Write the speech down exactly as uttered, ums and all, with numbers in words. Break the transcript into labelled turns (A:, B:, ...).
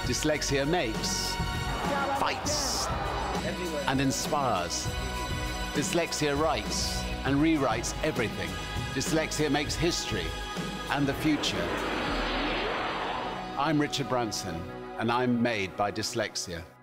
A: Dyslexia makes, fights, and inspires. Dyslexia writes and rewrites everything. Dyslexia makes history and the future. I'm Richard Branson, and I'm made by dyslexia.